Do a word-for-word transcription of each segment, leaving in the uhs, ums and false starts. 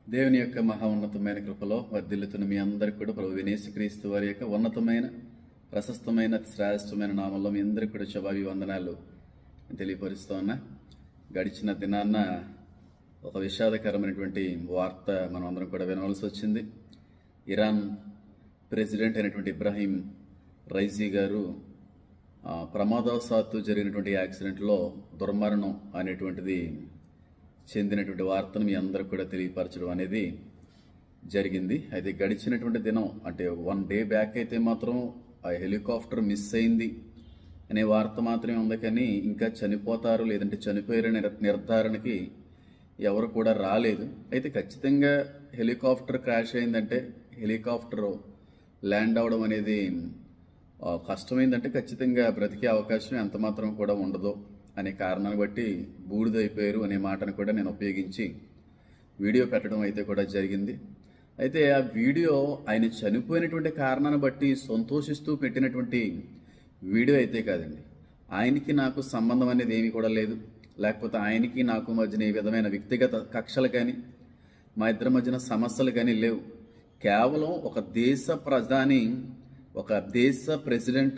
దేవుని యొక్క మహా ఉన్నతమైన కృపలో వర్ధిల్లుతున్న మీ అందరికీ కూడా ప్రభు యేసుక్రీస్తు వారి యొక్క ఉన్నతమైన ప్రశస్తమైన శ్రేష్టమైన నామంలో మీ అందరికీ కూడా శుభాభివందనాలు తెలియపరుస్తూ ఉన్నా. గడిచిన దినాన్న ఒక విషాదకరమైనటువంటి వార్త మనం అందరం కూడా వినవలసి వచ్చింది. ఇరాన్ ప్రెసిడెంట్ అయినటువంటి ఇబ్రాహీం రైజీ గారు ప్రమాదవశాత్తు జరిగినటువంటి యాక్సిడెంట్లో దుర్మరణం అనేటువంటిది చెందినటువంటి వార్తను మీ అందరికి కూడా తెలియపరచడం అనేది జరిగింది. అయితే గడిచినటువంటి దినం అంటే వన్ డే బ్యాక్ అయితే మాత్రం ఆ హెలికాప్టర్ మిస్ అయింది అనే వార్త మాత్రమే ఉంది, కానీ ఇంకా చనిపోతారు లేదంటే చనిపోయారనే నిర్ధారణకి ఎవరు కూడా రాలేదు. అయితే ఖచ్చితంగా హెలికాప్టర్ క్రాష్ అయిందంటే హెలికాప్టర్ ల్యాండ్ అవడం అనేది కష్టమైందంటే ఖచ్చితంగా బ్రతికే అవకాశం ఎంత మాత్రం కూడా ఉండదు అనే కారణాన్ని బట్టి బూడిదైపోయారు అనే మాటను కూడా నేను ఉపయోగించి వీడియో పెట్టడం అయితే కూడా జరిగింది. అయితే ఆ వీడియో ఆయన చనిపోయినటువంటి కారణాన్ని బట్టి సంతోషిస్తూ పెట్టినటువంటి వీడియో అయితే కాదండి. ఆయనకి నాకు సంబంధం అనేది ఏమీ కూడా లేదు, లేకపోతే ఆయనకి నాకు మధ్యన ఏ విధమైన వ్యక్తిగత కక్షలు కానీ మా ఇద్దరి మధ్యన సమస్యలు కానీ లేవు. కేవలం ఒక దేశ ప్రధాని ఒక దేశ ప్రెసిడెంటు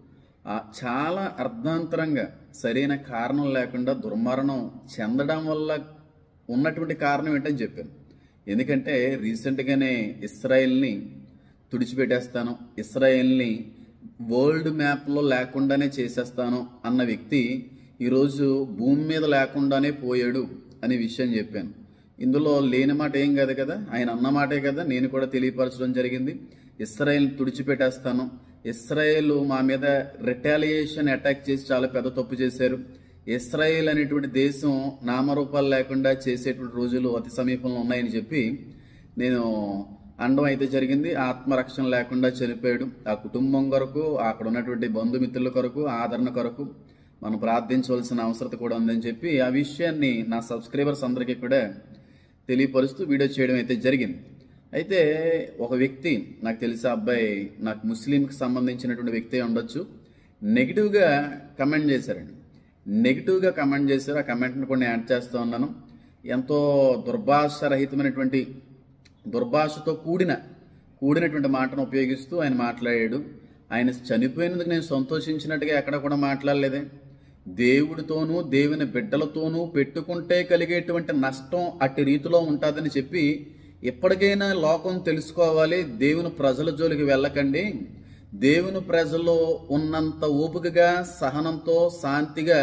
చాలా అర్ధాంతరంగా సరైన కారణం లేకుండా దుర్మరణం చెందడం వల్ల ఉన్నటువంటి కారణం ఏంటని చెప్పాను. ఎందుకంటే రీసెంట్గానే ఇస్రాయెల్ని తుడిచిపెట్టేస్తాను, ఇస్రాయెల్ని వరల్డ్ మ్యాప్లో లేకుండానే చేసేస్తాను అన్న వ్యక్తి ఈరోజు భూమి మీద లేకుండానే పోయాడు అనే విషయం చెప్పాను. ఇందులో లేని మాట ఏం కాదు కదా, ఆయన అన్న మాటే కదా నేను కూడా తెలియపరచడం జరిగింది. ఇస్రాయెల్ని తుడిచిపెట్టేస్తాను, ఇస్రాయేల్ మా మీద రిటాలియేషన్ అటాక్ చేసి చాలా పెద్ద తప్పు చేశారు, ఇస్రాయేల్ అనేటువంటి దేశం నామరూపాలు లేకుండా చేసేటువంటి రోజులు అతి సమీపంలో ఉన్నాయని చెప్పి నేను అండం అయితే జరిగింది. ఆత్మరక్షణ లేకుండా చనిపోయాడు. ఆ కుటుంబం కొరకు, అక్కడ ఉన్నటువంటి బంధుమిత్రుల కొరకు, ఆదరణ కొరకు మనం ప్రార్థించవలసిన అవసరం కూడా ఉందని చెప్పి ఆ విషయాన్ని నా సబ్స్క్రైబర్స్ అందరికీ కూడా తెలియపరుస్తూ వీడియో చేయడం అయితే జరిగింది. అయితే ఒక వ్యక్తి, నాకు తెలిసే అబ్బాయి నాకు ముస్లింకి సంబంధించినటువంటి వ్యక్తి ఉండొచ్చు, నెగిటివ్గా కమెంట్ చేశారండి. నెగిటివ్గా కమెంట్ చేశారు. ఆ కమెంట్ని కూడా నేను యాడ్ చేస్తూ ఉన్నాను. ఎంతో దుర్భాష రహితమైనటువంటి దుర్భాషతో కూడిన కూడినటువంటి మాటను ఉపయోగిస్తూ ఆయన మాట్లాడాడు. ఆయన చనిపోయినందుకు నేను సంతోషించినట్టుగా ఎక్కడ కూడా మాట్లాడలేదే. దేవుడితోనూ దేవుని బిడ్డలతోనూ పెట్టుకుంటే కలిగేటువంటి నష్టం అట్టి రీతిలో ఉంటుందని చెప్పి ఎప్పటికైనా లోకం తెలుసుకోవాలి. దేవుని ప్రజల జోలికి వెళ్ళకండి. దేవుని ప్రజలు ఉన్నంత ఓపికగా సహనంతో శాంతిగా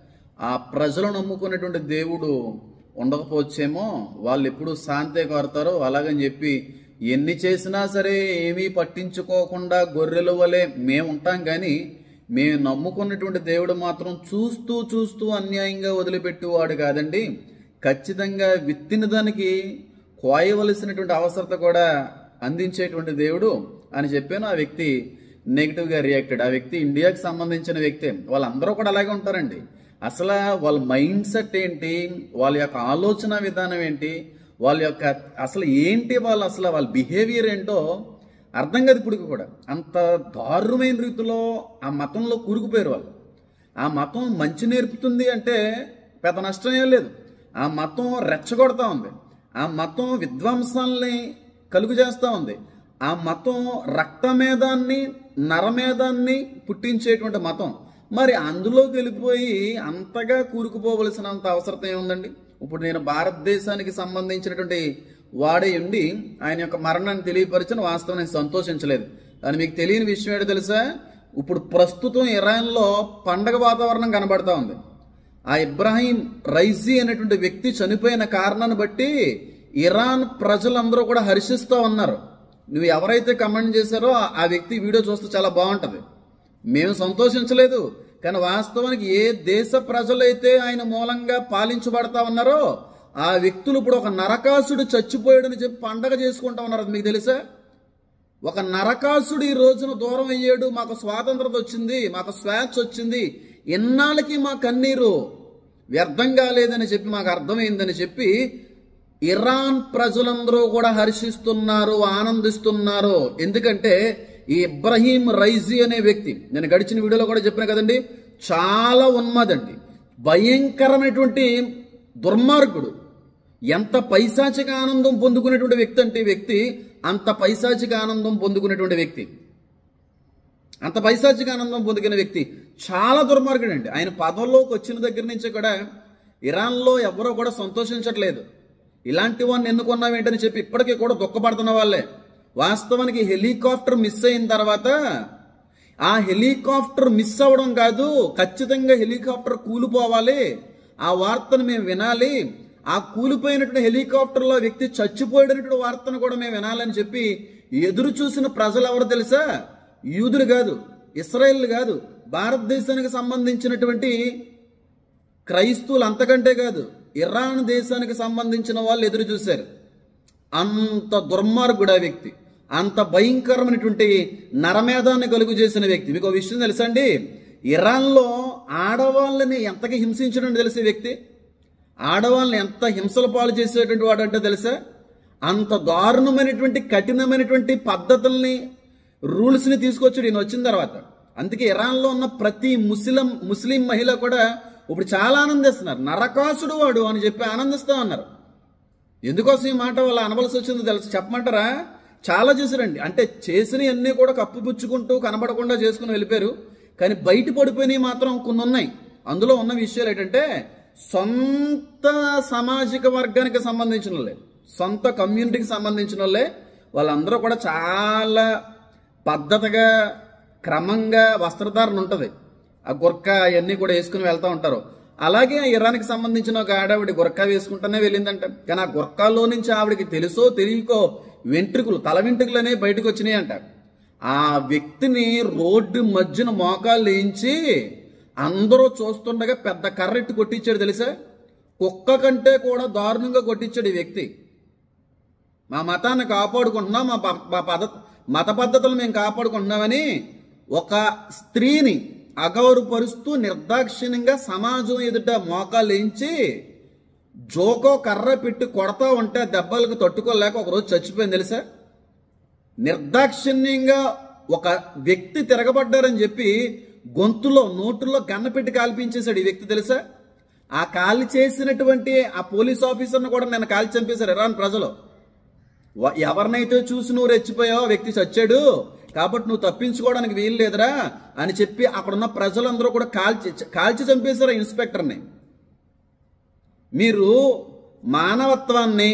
ఆ ప్రజలు నమ్ముకున్నటువంటి దేవుడు ఉండకపోవచ్చేమో, వాళ్ళు ఎప్పుడు శాంతే కోరతారో అలాగని చెప్పి ఎన్ని చేసినా సరే ఏమీ పట్టించుకోకుండా గొర్రెల వలె మేము ఉంటాం, కానీ మేము నమ్ముకున్నటువంటి దేవుడు మాత్రం చూస్తూ చూస్తూ అన్యాయంగా వదిలిపెట్టేవాడు కాదండి. ఖచ్చితంగా విత్తిన దానికి కోయవలసినటువంటి అవసరత కూడా అందించేటువంటి దేవుడు అని చెప్పాను. ఆ వ్యక్తి నెగిటివ్గా రియాక్టెడ్. ఆ వ్యక్తి ఇండియాకి సంబంధించిన వ్యక్తే. వాళ్ళందరూ కూడా అలాగే ఉంటారండి. అసలు వాళ్ళ మైండ్ సెట్ ఏంటి, వాళ్ళ యొక్క ఆలోచన విధానం ఏంటి, వాళ్ళ యొక్క అసలు ఏంటి, వాళ్ళు అసలు వాళ్ళ బిహేవియర్ ఏంటో అర్థం కాదు ఇప్పుడు కూడా. అంత దారుణమైన రీతిలో ఆ మతంలో కూరుకుపోయారు వాళ్ళు. ఆ మతం మంచి నేర్పుతుంది అంటే పెద్ద నష్టం ఏం లేదు. ఆ మతం రెచ్చగొడతా ఉంది, ఆ మతం విధ్వంసాలని కలుగు చేస్తూ ఉంది, ఆ మతం రక్తమేధాన్ని నరమేధాన్ని పుట్టించేటువంటి మతం. మరి అందులోకి వెళ్ళిపోయి అంతగా కూరుకుపోవలసినంత అవసరం ఏముందండి? ఇప్పుడు నేను భారతదేశానికి సంబంధించినటువంటి వాడే ఉండి ఆయన యొక్క మరణాన్ని తెలియపరిచిన వాస్తవం నేను సంతోషించలేదు. కానీ మీకు తెలియని విషయం ఏంటో తెలుసా? ఇప్పుడు ప్రస్తుతం ఇరాన్లో పండగ వాతావరణం కనబడతా ఉంది. ఆ ఇబ్రాహీం రైజీ అనేటువంటి వ్యక్తి చనిపోయిన కారణాన్ని బట్టి ఇరాన్ ప్రజలందరూ కూడా హర్షిస్తూ ఉన్నారు. నువ్వు ఎవరైతే కమెంట్ చేశారో ఆ వ్యక్తి వీడియో చూస్తే చాలా బాగుంటుంది. మేము సంతోషించలేదు, కానీ వాస్తవానికి ఏ దేశ ప్రజలైతే ఆయన మూలంగా పాలించబడతా ఉన్నారో ఆ వ్యక్తులు ఇప్పుడు ఒక నరకాసుడు చచ్చిపోయాడని చెప్పి పండగ చేసుకుంటా ఉన్నారు. అది మీకు తెలుసా? ఒక నరకాసుడు ఈ రోజున దూరం అయ్యాడు, మాకు స్వాతంత్రత వచ్చింది, మాకు స్వేచ్ఛ వచ్చింది, ఇన్నాళ్ళకి మా కన్నీరు వ్యర్థం కాలేదని చెప్పి మాకు అర్థమైందని చెప్పి ఇరాన్ ప్రజలందరూ కూడా హర్షిస్తున్నారు, ఆనందిస్తున్నారు. ఎందుకంటే ఈ ఇబ్రాహీం రైజీ అనే వ్యక్తి, నేను గడిచిన వీడియోలో కూడా చెప్పిన కదండి, చాలా ఉన్మాదండి, భయంకరమైనటువంటి దుర్మార్గుడు, ఎంత పైశాచిక ఆనందం పొందుకునేటువంటి వ్యక్తి అంటే వ్యక్తి అంత పైశాచిక ఆనందం పొందుకునేటువంటి వ్యక్తి అంత పైశాచిక ఆనందం పొందుకునే వ్యక్తి చాలా దుర్మార్గుడు అండి. ఆయన పదవిలోకి వచ్చిన దగ్గర నుంచి కూడా ఇరాన్లో ఎవరో కూడా సంతోషించట్లేదు. ఇలాంటి వాడిని ఎన్నుకున్నావేంటని చెప్పి ఇప్పటికీ కూడా దుఃఖపడుతున్న వాళ్ళే. వాస్తవానికి హెలికాప్టర్ మిస్ అయిన తర్వాత ఆ హెలికాప్టర్ మిస్ అవ్వడం కాదు, ఖచ్చితంగా హెలికాప్టర్ కూలిపోవాలి, ఆ వార్తను మేము వినాలి, ఆ కూలిపోయినటువంటి హెలికాప్టర్లో వ్యక్తి చచ్చిపోయినటువంటి వార్తను కూడా మేము వినాలని చెప్పి ఎదురు చూసిన ప్రజలు ఎవరు తెలుసా? యూదులు కాదు, ఇస్రాయేల్ కాదు, భారతదేశానికి సంబంధించినటువంటి క్రైస్తవులు అంతకంటే కాదు, ఇరాన్ దేశానికి సంబంధించిన వాళ్ళు ఎదురు చూశారు. అంత దుర్మార్గుడు ఆ వ్యక్తి, అంత భయంకరమైనటువంటి నరమేధాన్ని కలుగు చేసిన వ్యక్తి. మీకు ఒక విషయం తెలుసా అండి? ఇరాన్లో ఆడవాళ్ళని ఎంతగా హింసించడం తెలిసే వ్యక్తి, ఆడవాళ్ళని ఎంత హింసల పాలు చేసేటువంటి వాడు అంటే తెలుసా? అంత దారుణమైనటువంటి కఠినమైనటువంటి పద్ధతుల్ని, రూల్స్ని తీసుకొచ్చాడు ఈయన వచ్చిన తర్వాత. అందుకే ఇరాన్లో ఉన్న ప్రతి ముస్లిం ముస్లిం మహిళ కూడా ఇప్పుడు చాలా ఆనందిస్తున్నారు. నరకాసుడు వాడు అని చెప్పి ఆనందిస్తా ఉన్నారు. ఎందుకోసం ఈ మాట వాళ్ళు అనవలసి వచ్చిందో తెలుసు చెప్పమంటారా? చాలా చేశారండి. అంటే చేసినవన్నీ కూడా కప్పుపుచ్చుకుంటూ కనబడకుండా చేసుకుని వెళ్ళిపోయారు. కానీ బయట పడిపోయినవి మాత్రం కొన్ని ఉన్నాయి. అందులో ఉన్న విషయాలు ఏంటంటే సొంత సామాజిక వర్గానికి సంబంధించిన వాళ్ళే, సొంత కమ్యూనిటీకి సంబంధించిన వాళ్ళే, వాళ్ళందరూ కూడా చాలా పద్ధతిగా క్రమంగా వస్త్రధారణ ఉంటుంది. ఆ గుర్కా అవన్నీ కూడా వేసుకుని వెళ్తూ ఉంటారు. అలాగే ఇరాన్కి సంబంధించిన ఒక ఆడావిడ గుర్కా వేసుకుంటూనే వెళ్ళిందంట. కానీ ఆ గుర్కాలో నుంచి ఆవిడకి తెలుసో తెలియకో వెంట్రుకలు, తల వెంట్రుకలు అనేవి బయటకు వచ్చినాయి అంట. ఆ వ్యక్తిని రోడ్డు మధ్యన మోకాళ్ళు వేయించి అందరూ చూస్తుండగా పెద్ద కర్రెట్టు కొట్టించాడు తెలుసా? కుక్క కంటే కూడా దారుణంగా కొట్టించాడు ఈ వ్యక్తి. మా మతాన్ని కాపాడుకుంటున్నాం, మా పద మత పద్ధతులు మేము కాపాడుకుంటున్నామని ఒక స్త్రీని అగౌరవపరుస్తూ నిర్దాక్షిణ్యంగా సమాజం ఎదుట మోకాళ్ళు వేయించి జోకో కర్ర పెట్టి కొడతా ఉంటే దెబ్బలకు తట్టుకోలేక ఒకరోజు చచ్చిపోయింది తెలుసా? నిర్దాక్షిణ్యంగా ఒక వ్యక్తి తిరగబడ్డారని చెప్పి గొంతులో నోటులో గన్న పెట్టి కాల్పించేశాడు ఈ వ్యక్తి తెలుసా? ఆ కాల్ చేసినటువంటి ఆ పోలీస్ ఆఫీసర్ను కూడా నేను కాల్ చంపేశారు ఇరాన్ ప్రజలు. ఎవరినైతే చూసి నువ్వు రెచ్చిపోయావో వ్యక్తి చచ్చాడు కాబట్టి నువ్వు తప్పించుకోవడానికి వీలు లేదురా అని చెప్పి అక్కడున్న ప్రజలందరూ కూడా కాల్చి కాల్చి చంపేశారు ఇన్స్పెక్టర్ని. మీరు మానవత్వాన్ని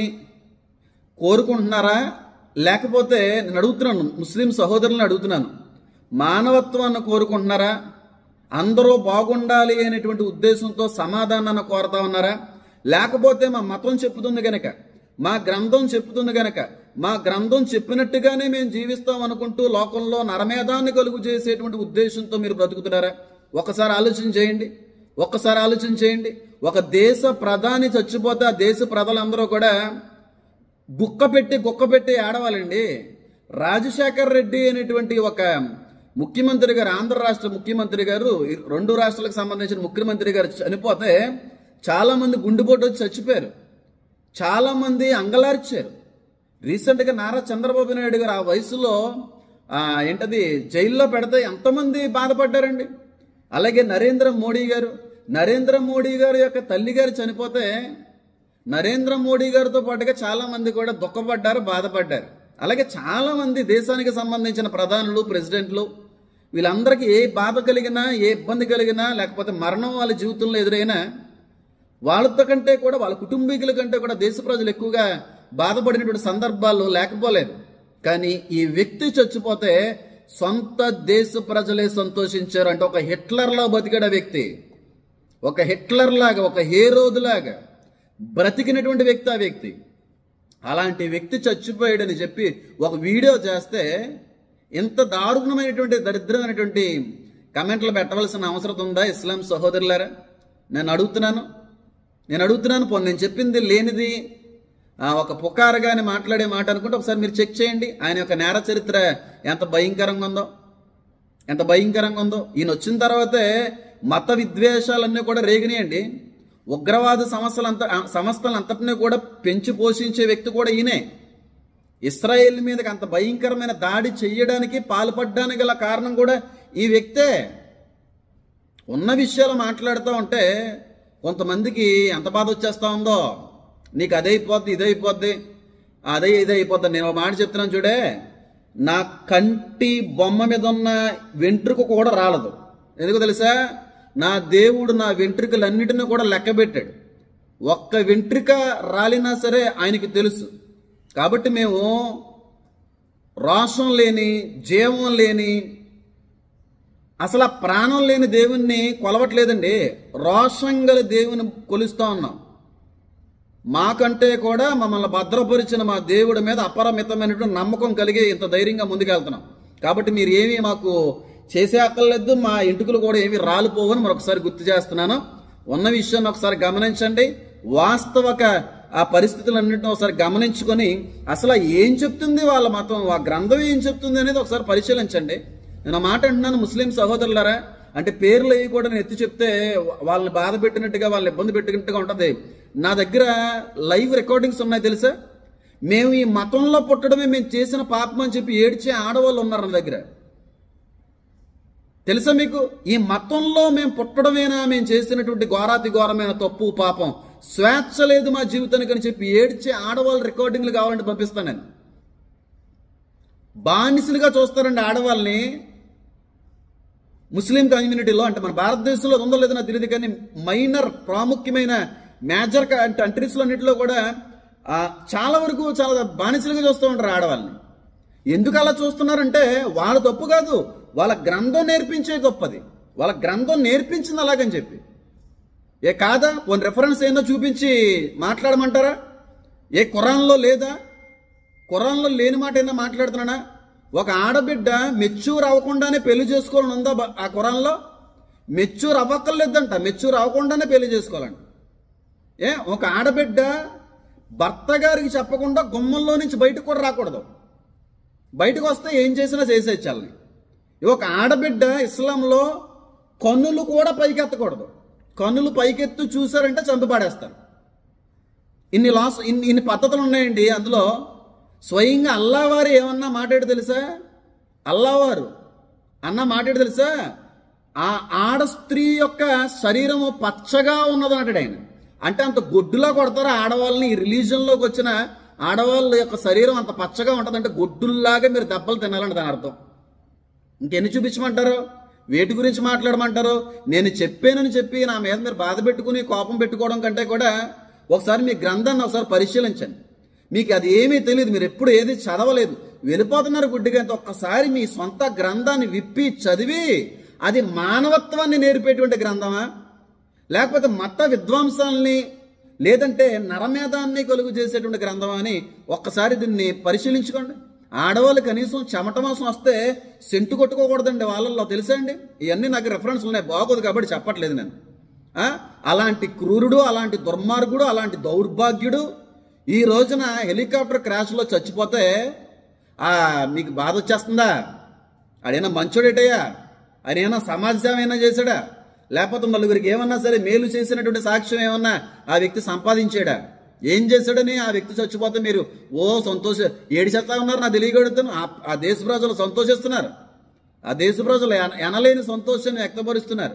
కోరుకుంటున్నారా? లేకపోతే నేను అడుగుతున్నాను, ముస్లిం సహోదరులను అడుగుతున్నాను, మానవత్వాన్ని కోరుకుంటున్నారా? అందరూ బాగుండాలి అనేటువంటి ఉద్దేశంతో సమాధానాన్ని కోరుతా ఉన్నారా? లేకపోతే మా మతం చెప్పుతుంది గనక, మా గ్రంథం చెప్పుతుంది గనక, మా గ్రంథం చెప్పినట్టుగానే మేము జీవిస్తాం అనుకుంటూ లోకంలో నరమేధాన్ని కలుగు చేసేటువంటి ఉద్దేశంతో మీరు బ్రతుకుతున్నారా? ఒకసారి ఆలోచన చేయండి, ఒక్కసారి ఆలోచన చేయండి. ఒక దేశ ప్రధాని చచ్చిపోతే ఆ దేశ ప్రజలందరూ కూడా గుక్క పెట్టి గుక్క పెట్టి ఆడవాలండి. రాజశేఖర్ రెడ్డి అనేటువంటి ఒక ముఖ్యమంత్రి గారు, ఆంధ్ర రాష్ట్ర ముఖ్యమంత్రి గారు, రెండు రాష్ట్రాలకు సంబంధించిన ముఖ్యమంత్రి గారు చనిపోతే చాలా మంది గుండెపోటు వచ్చి చచ్చిపోయారు, చాలా మంది అంగలార్చారు. రీసెంట్గా నారా చంద్రబాబు నాయుడు గారు ఆ వయసులో ఏంటది జైల్లో పెడితే ఎంతమంది బాధపడ్డారండి. అలాగే నరేంద్ర మోడీ గారు నరేంద్ర మోడీ గారి యొక్క తల్లి గారు చనిపోతే నరేంద్ర మోడీ గారితో పాటుగా చాలా మంది కూడా దుఃఖపడ్డారు, బాధపడ్డారు. అలాగే చాలా మంది దేశానికి సంబంధించిన ప్రధానులు, ప్రెసిడెంట్లు, వీళ్ళందరికీ ఏ బాధ కలిగినా, ఏ ఇబ్బంది కలిగినా, లేకపోతే మరణం వాళ్ళ జీవితంలో ఎదురైనా వాళ్ళతో కంటే కూడా వాళ్ళ కుటుంబీకుల కంటే కూడా దేశ ప్రజలు ఎక్కువగా బాధపడినటువంటి సందర్భాలు లేకపోలేదు. కానీ ఈ వ్యక్తి చచ్చిపోతే సొంత దేశ ప్రజలే సంతోషించారు. అంటే ఒక హిట్లర్లా బతికాడు ఆ వ్యక్తి, ఒక హిట్లర్ లాగా, ఒక హేరోదులాగా బ్రతికినటువంటి వ్యక్తి ఆ వ్యక్తి. అలాంటి వ్యక్తి చచ్చిపోయాడని చెప్పి ఒక వీడియో చేస్తే ఇంత దారుణమైనటువంటి దరిద్రమైనటువంటి కమెంట్లు పెట్టవలసిన అవసరం ఉందా ఇస్లాం సహోదరులారా? నేను అడుగుతున్నాను నేను అడుగుతున్నాను పోనీ నేను చెప్పింది లేనిది ఒక పుకారుగానే మాట్లాడే మాట అనుకుంటే ఒకసారి మీరు చెక్ చేయండి. ఆయన యొక్క నేర చరిత్ర ఎంత భయంకరంగా ఉందో ఎంత భయంకరంగా ఉందో ఈయన వచ్చిన తర్వాతే మత విద్వేషాలన్నీ కూడా రేగినాయండి. ఉగ్రవాద సమస్యలంతా సంస్థలంతటినీ కూడా పెంచి పోషించే వ్యక్తి కూడా ఈయనే. ఇస్రాయేల్ మీదకి అంత భయంకరమైన దాడి చెయ్యడానికి పాల్పడడానికి గల కారణం కూడా ఈ వ్యక్తే. ఉన్న విషయాలు మాట్లాడుతూ ఉంటే కొంతమందికి ఎంత బాధ వచ్చేస్తూ ఉందో నీకు అదే అయిపోద్ది, ఇదే అయిపోద్ది, అదే ఇదే అయిపోద్ది. నేను ఒక మాట చెప్తున్నాను చూడే, నా కంటి బొమ్మ మీద ఉన్న వెంట్రుక కూడా రాలదు. ఎందుకు తెలుసా? నా దేవుడు నా వెంట్రుకలన్నిటిని కూడా లెక్క పెట్టాడు. ఒక్క వెంట్రుక రాలినా సరే ఆయనకి తెలుసు. కాబట్టి మేము రోషం లేని, జీవం లేని, అసలు ఆ ప్రాణం లేని దేవుణ్ణి కొలవట్లేదండి. రోషం గల దేవుని కొలుస్తూ ఉన్నాం. మాకంటే కూడా మమ్మల్ని భద్రపరిచిన మా దేవుడి మీద అపరిమితమైనటువంటి నమ్మకం కలిగి ఇంత ధైర్యంగా ముందుకెళ్తున్నాం. కాబట్టి మీరు ఏమీ మాకు చేసే అక్కర్లేదు, మా ఇంటికలు కూడా ఏమీ రాలిపోవని మరొకసారి గుర్తు చేస్తున్నాను. ఉన్న విషయాన్ని ఒకసారి గమనించండి. వాస్తవక ఆ పరిస్థితులన్నింటినీ ఒకసారి గమనించుకొని అసలు ఏం చెప్తుంది వాళ్ళ మతం, ఆ గ్రంథం ఏం చెప్తుంది అనేది ఒకసారి పరిశీలించండి. నేను మాట అంటున్నాను ముస్లిం సహోదరులారా, అంటే పేర్లు అవి కూడా నేను ఎత్తి చెప్తే వాళ్ళని బాధ పెట్టినట్టుగా, వాళ్ళని ఇబ్బంది పెట్టినట్టుగా ఉంటుంది. నా దగ్గర లైవ్ రికార్డింగ్స్ ఉన్నాయి తెలుసా. మేము ఈ మతంలో పుట్టడమే మేము చేసిన పాపం అని చెప్పి ఏడ్చే ఆడవాళ్ళు ఉన్నారు నా దగ్గర. తెలుసా మీకు? ఈ మతంలో మేము పుట్టడమేనా మేము చేసినటువంటి ఘోరాతి ఘోరమైన తప్పు పాపం, స్వేచ్ఛ లేదు మా జీవితానికి అని చెప్పి ఏడ్చే ఆడవాళ్ళ రికార్డింగ్లు కావాలంటే పంపిస్తాను నేను. బానిసలుగా చూస్తారండి ఆడవాళ్ళని ముస్లిం కమ్యూనిటీలో. అంటే మన భారతదేశంలో ఉందో లేదో నాకు తెలియదు, కానీ మైనర్ ప్రాముఖ్యమైన మేజర్ కంట్రీస్లో అన్నింటిలో కూడా చాలా వరకు చాలా బానిసలుగా చూస్తూ ఉంటారు ఆడవాళ్ళని. ఎందుకు అలా చూస్తున్నారంటే వాళ్ళ తప్పు కాదు, వాళ్ళ గ్రంథం నేర్పించే తప్పది. వాళ్ళ గ్రంథం నేర్పించింది అలాగని చెప్పి ఏ కాదా? కొన్ని రెఫరెన్స్ ఏమో చూపించి మాట్లాడమంటారా? ఏ ఖురాన్లో లేదా? ఖురాన్లో లేని మాట ఏమన్నా మాట్లాడుతున్నానా? ఒక ఆడబిడ్డ మెచ్యూర్ అవ్వకుండానే పెళ్లి చేసుకోవాలని ఉందా ఆ ఖురాన్లో? మెచ్యూర్ అవ్వక్కర్లేదంట, మెచ్యూర్ అవ్వకుండానే పెళ్లి చేసుకోవాలంట. ఏ ఒక ఆడబిడ్డ భర్త గారికి చెప్పకుండా గుమ్మంలో నుంచి బయటకు కూడా రాకూడదు. బయటకు వస్తే ఏం చేసినా చేసేచ్చాలని. ఒక ఆడబిడ్డ ఇస్లాంలో కన్నులు కూడా పైకెత్తకూడదు. కన్నులు పైకెత్తు చూసారంటే చంపబడేస్తారు. ఇన్ని లాస్ ఇన్ని ఇన్ని పద్ధతులు ఉన్నాయండి. అందులో స్వయంగా అల్లావారు ఏమన్నా మాట్లాడి తెలుసా? అల్లావారు అన్న మాట్లాడి తెలుసా? ఆ ఆడ స్త్రీ యొక్క శరీరము పచ్చగా ఉన్నది అంటాడు ఆయన. అంటే అంత గొడ్డులా కొడతారు ఆడవాళ్ళని. ఈ రిలీజన్లోకి వచ్చిన ఆడవాళ్ళ యొక్క శరీరం అంత పచ్చగా ఉంటుంది అంటే గొడ్డుల్లాగా మీరు దెబ్బలు తినాలని దాని అర్థం. ఇంకెన్ని చూపించమంటారు? వేటి గురించి మాట్లాడమంటారు? నేను చెప్పానని చెప్పి నా మీద మీరు బాధ పెట్టుకుని కోపం పెట్టుకోవడం కంటే కూడా ఒకసారి మీ గ్రంథాన్ని ఒకసారి పరిశీలించండి. మీకు అది ఏమీ తెలియదు, మీరు ఎప్పుడు ఏది చదవలేదు, వెళ్ళిపోతున్నారు గుడ్డిగా. ఒక్కసారి మీ సొంత గ్రంథాన్ని విప్పి చదివి అది మానవత్వాన్ని నేర్పేటువంటి గ్రంథమా, లేకపోతే మత విద్వాంసాలని లేదంటే నరమేధాన్ని కలుగు చేసేటువంటి గ్రంథమా అని ఒక్కసారి దీన్ని పరిశీలించుకోండి. ఆడవాళ్ళు కనీసం చెమట మాసం వస్తే సెంటు కొట్టుకోకూడదండి వాళ్ళల్లో, తెలుసా అండి? ఇవన్నీ నాకు రెఫరెన్స్ ఉన్నాయి, బాగోదు కాబట్టి చెప్పట్లేదు నేను. అలాంటి క్రూరుడు, అలాంటి దుర్మార్గుడు, అలాంటి దౌర్భాగ్యుడు ఈ రోజున హెలికాప్టర్ క్రాష్లో చచ్చిపోతే మీకు బాధ వచ్చేస్తుందా? ఆడైనా మంచోడేటయ్యా? ఆయన ఏమన్నా సమాజ సేవ ఏమైనా చేశాడా? లేకపోతే నలుగురికి ఏమన్నా సరే మేలు చేసినటువంటి సాక్ష్యం ఏమన్నా ఆ వ్యక్తి సంపాదించాడా? ఏం చేశాడని ఆ వ్యక్తి చచ్చిపోతే మీరు ఓ సంతోష ఏడు శాతం ఉన్నారు. నా తెలియగలుగుతాను. ఆ దేశ ప్రజలు సంతోషిస్తున్నారు. ఆ దేశ ప్రజలు ఎనలేని సంతోషాన్ని వ్యక్తపరుస్తున్నారు.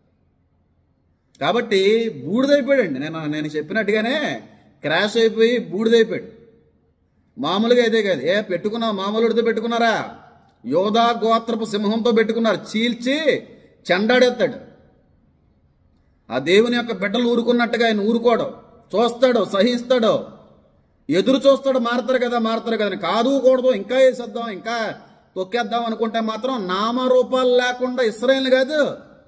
కాబట్టి బూడిదైపోయాడండి. నేను నేను చెప్పినట్టుగానే క్రాష్ అయిపోయి బూడిదైపోయాడు. మామూలుగా అయితే కాదు. ఏ పెట్టుకున్నా మామూలుడితో పెట్టుకున్నారా? యోధా గోత్రపు సింహంతో పెట్టుకున్నారు. చీల్చి చెండాడెత్తాడు. ఆ దేవుని యొక్క బిడ్డలు ఊరుకున్నట్టుగా ఆయన ఊరుకోవడం, చూస్తాడు, సహిస్తాడు, ఎదురు చూస్తాడు. మారుతారు కదా మారుతారు కదా కాదు కూడదు, ఇంకా వేసేద్దాం, ఇంకా తొక్కేద్దాం అనుకుంటే మాత్రం నామరూపాలు లేకుండా ఇస్రాయేల్ కాదు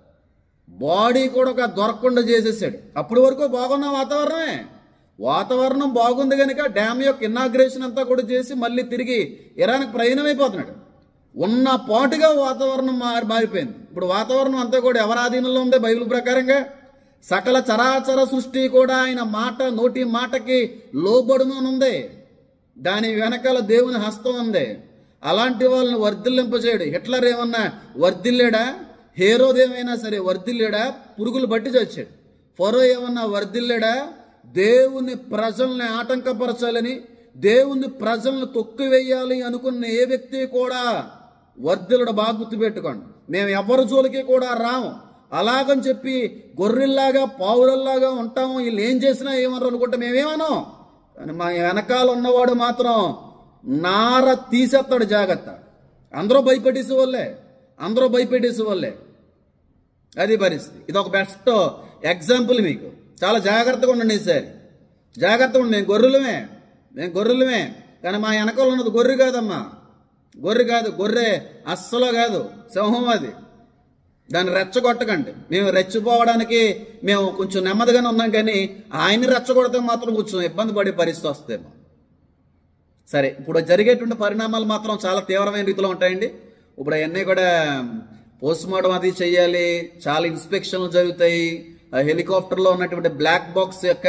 బాడీ కూడా ఒక దొరకకుండా చేసేసాడు. అప్పటి వరకు బాగున్న వాతావరణమే, వాతావరణం బాగుంది కనుక డ్యామ్ యొక్క ఇనాగ్రేషన్ అంతా కూడా చేసి మళ్ళీ తిరిగి ఇరాన్కి ప్రయాణం అయిపోతున్నాడు. ఉన్న పాటుగా వాతావరణం మారి మారిపోయింది. ఇప్పుడు వాతావరణం అంతా కూడా ఎవరి ఆధీనంలో ఉంది? బైబిల్ ప్రకారంగా సకల చరాచర సృష్టి కూడా ఆయన మాట నోటి మాటకి లోబడునుంది. దాని వెనకాల దేవుని హస్తం ఉంది. అలాంటి వాళ్ళని వర్ధిల్లింపచేయడు. హిట్లర్ ఏమన్నా వర్ధిల్లాడా? హేరోదేమైనా సరే వర్ధిల్లాడా? పురుగులు బట్టి చచ్చాడు. ఫరో ఏమన్నా వర్ధిల్లాడా? దేవుని ప్రజల్ని ఆటంకపరచాలని, దేవుని ప్రజలను తొక్కివేయాలి అనుకున్న ఏ వ్యక్తి కూడా వర్ధిల్లుడు. బాగా గుర్తుపెట్టుకోండి. మేము ఎవరి జోలికి కూడా రాము. అలాగని చెప్పి గొర్రెల్లాగా పావులల్లాగా ఉంటాము, వీళ్ళు ఏం చేసినా ఏమన్నారు అనుకుంటే మేమేమనో. కానీ మా వెనకాల ఉన్నవాడు మాత్రం నార తీసేస్తాడు. జాగ్రత్త. అందరూ భయపెట్టేసే వాళ్ళే, అందరూ భయపెట్టేసే వాళ్ళే. అది పరిస్థితి. ఇది ఒక బెస్ట్ ఎగ్జాంపుల్ మీకు. చాలా జాగ్రత్తగా ఉండండి ఈసారి, జాగ్రత్తగా ఉండండి. మేము గొర్రెలమే, మేము గొర్రెలమే కానీ మా వెనకాల ఉన్నది గొర్రె కాదమ్మా, గొర్రె కాదు, గొర్రె అస్సలు కాదు, సింహం అది. దాన్ని రెచ్చగొట్టకండి. మేము రెచ్చిపోవడానికి మేము కొంచెం నెమ్మదిగానే ఉన్నాం, కానీ ఆయన్ని రెచ్చగొడితే మాత్రం కొంచెం ఇబ్బంది పడే పరిస్థితి వస్తేమో. సరే, ఇప్పుడు జరిగేటువంటి పరిణామాలు మాత్రం చాలా తీవ్రమైన రీతిలో ఉంటాయండి. ఇప్పుడు అవన్నీ కూడా పోస్ట్ మార్టం అది చెయ్యాలి, చాలా ఇన్స్పెక్షన్లు జరుగుతాయి. హెలికాప్టర్లో ఉన్నటువంటి బ్లాక్ బాక్స్ యొక్క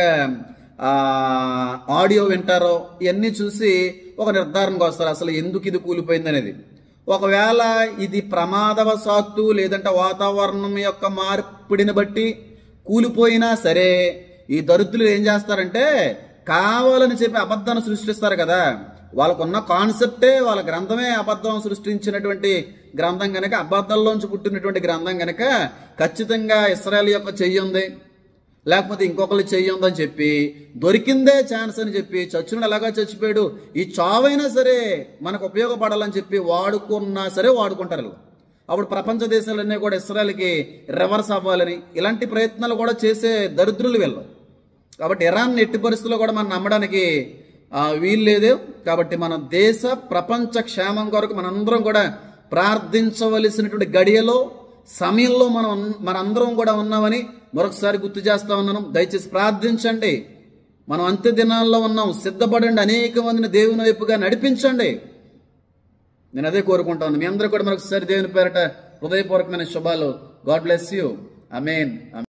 ఆడియో వింటారో ఇవన్నీ చూసి ఒక నిర్ధారణకు వస్తారు అసలు ఎందుకు ఇది కూలిపోయింది అనేది. ఒకవేళ ఇది ప్రమాదవశాత్తు లేదంటే వాతావరణం యొక్క మార్పిడిని బట్టి కూలిపోయినా సరే, ఈ దరిద్రులు ఏం చేస్తారంటే కావాలని చెప్పి అబద్ధాన్ని సృష్టిస్తారు కదా. వాళ్ళకున్న కాన్సెప్టే, వాళ్ళ గ్రంథమే అబద్ధం సృష్టించినటువంటి గ్రంథం కనుక, అబద్ధంలోంచి పుట్టినటువంటి గ్రంథం కనుక ఖచ్చితంగా ఇశ్రాయేలు యొక్క చెయ్యి ఉంది, లేకపోతే ఇంకొకరు చెయ్యి ఉందని చెప్పి దొరికిందే ఛాన్స్ అని చెప్పి చచ్చునుడు ఎలాగా చచ్చిపోయాడు, ఈ చావైనా సరే మనకు ఉపయోగపడాలని చెప్పి వాడుకున్నా సరే వాడుకుంటారు. అప్పుడు ప్రపంచ దేశాలన్నీ కూడా ఇశ్రాయేలుకి రివర్స్ అవ్వాలని ఇలాంటి ప్రయత్నాలు కూడా చేసే దరిద్రులు వీళ్ళు. కాబట్టి ఇరాన్ ఎట్టి పరిస్థితుల్లో కూడా మనం నమ్మడానికి వీలు లేదు. కాబట్టి మన దేశ ప్రపంచ క్షేమం కొరకు మనందరం కూడా ప్రార్థించవలసినటువంటి గడియలో సమయంలో మనం మనందరం కూడా ఉన్నామని మరొకసారి గుర్తు చేస్తా ఉన్నాను. దయచేసి ప్రార్థించండి. మనం అంత్య దినాల్లో ఉన్నాం, సిద్ధపడండి, అనేక మందిని దేవుని వైపుగా నడిపించండి. నేను అదే కోరుకుంటాను. మీ అందరూ కూడా మరొకసారి దేవుని పేరట హృదయపూర్వకమైన శుభాలు. God bless you. ఆమేన్.